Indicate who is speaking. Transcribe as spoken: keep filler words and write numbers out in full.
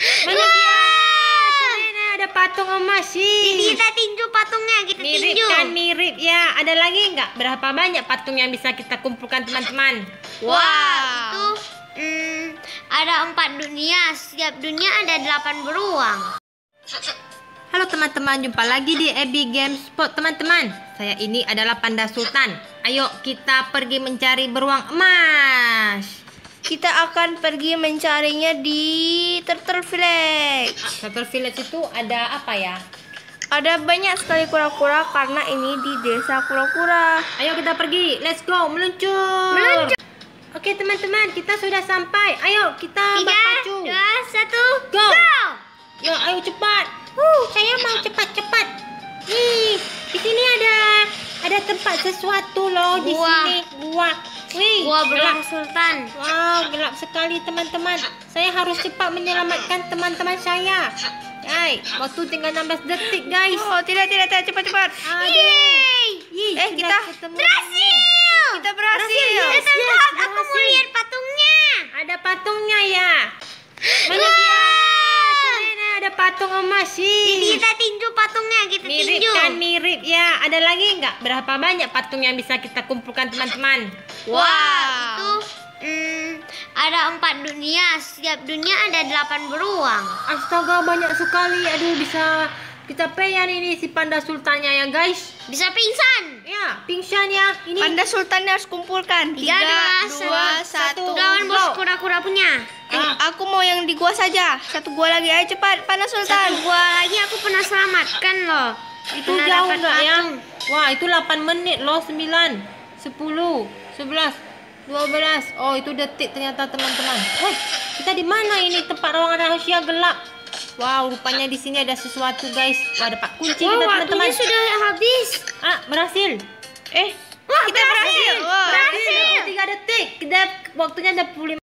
Speaker 1: Banyak ya. Keren, ada patung emas sih.
Speaker 2: Ini kita tinju patungnya, kita
Speaker 1: Mirip
Speaker 2: tinju.
Speaker 1: kan, mirip ya. Ada lagi nggak? Berapa banyak patung yang bisa kita kumpulkan teman-teman?
Speaker 2: Wah, itu hmm, ada empat dunia. Setiap dunia ada delapan beruang.
Speaker 1: Halo teman-teman, jumpa lagi di Abby Game Spot teman-teman. Saya ini adalah Panda Sultan. Ayo kita pergi mencari beruang emas.
Speaker 3: Kita akan pergi mencarinya di Turtle Village.
Speaker 1: Turtle Village itu ada apa ya?
Speaker 3: Ada banyak sekali kura-kura karena ini di desa kura-kura.
Speaker 1: Ayo kita pergi, let's go, meluncur.
Speaker 2: Meluncur.
Speaker 1: Oke teman-teman, kita sudah sampai. Ayo kita
Speaker 2: Tiga,
Speaker 1: berpacu.
Speaker 2: dua, satu,
Speaker 1: Go.
Speaker 2: go!
Speaker 1: Yo, ayo cepat. Uh, saya mau cepat-cepat. Nih, di sini ada ada tempat sesuatu loh di
Speaker 2: Gua.
Speaker 1: sini. Gua. Wih,
Speaker 2: Gua
Speaker 1: gelap.
Speaker 2: beruang sultan.
Speaker 1: Wow, gelap sekali teman-teman. Saya harus cepat menyelamatkan teman-teman saya. Hai, waktu tinggal enam belas detik, guys.
Speaker 3: Oh, tidak, tidak, tidak, cepat-cepat.
Speaker 1: Aduh.
Speaker 2: Yeay!
Speaker 1: Ih,
Speaker 3: Eh,
Speaker 1: sudah
Speaker 3: kita
Speaker 1: ketemu.
Speaker 2: Berhasil!
Speaker 3: Kita berhasil.
Speaker 1: Yes,
Speaker 2: Kita
Speaker 1: yes,
Speaker 2: lihat, aku mau
Speaker 1: berhasil.
Speaker 2: lihat patungnya.
Speaker 1: Ada patungnya ya. Banyak ya. Keren, ada patung emas sih.
Speaker 2: Ini kita tinju patungnya, kita
Speaker 1: Mirip
Speaker 2: tinju.
Speaker 1: kan, mirip ya. Ada lagi nggak? Berapa banyak patung yang bisa kita kumpulkan teman-teman?
Speaker 2: Wah, itu hmm, ada empat dunia. Setiap dunia ada delapan beruang.
Speaker 1: Astaga, banyak sekali. Aduh, bisa kita peyan ini si Panda Sultannya ya guys.
Speaker 2: Bisa pingsan.
Speaker 1: Ya, pingsan ya. Ini
Speaker 3: Panda Sultannya harus kumpulkan.
Speaker 2: Tiga, dua,
Speaker 3: satu.
Speaker 2: Lawan
Speaker 1: Go.
Speaker 2: bos kura-kura punya.
Speaker 3: Eh,
Speaker 1: Ah.
Speaker 3: aku mau yang di gua saja. Satu gua lagi. Ayo cepat, Panda
Speaker 2: Satu
Speaker 3: Sultan.
Speaker 2: gua lagi aku pernah selamatkan loh.
Speaker 1: itu
Speaker 2: Pernah
Speaker 1: jauh
Speaker 2: dapat
Speaker 1: nggak ya?
Speaker 2: patung.
Speaker 1: Wah, itu delapan menit loh. Sembilan, sepuluh, sebelas, dua belas. Oh, itu detik ternyata teman-teman. Wah, kita di mana ini? Tempat ruangan rahasia gelap. Wow, rupanya di sini ada sesuatu guys. Wah, ada pak kunci
Speaker 2: Wah,
Speaker 1: kita
Speaker 2: waktunya
Speaker 1: teman-teman.
Speaker 2: sudah habis.
Speaker 1: Ah, berhasil.
Speaker 3: Eh,
Speaker 2: Wah,
Speaker 3: kita berhasil. Wah.
Speaker 2: Berhasil.
Speaker 1: tiga detik. Kita waktunya ada puluh lima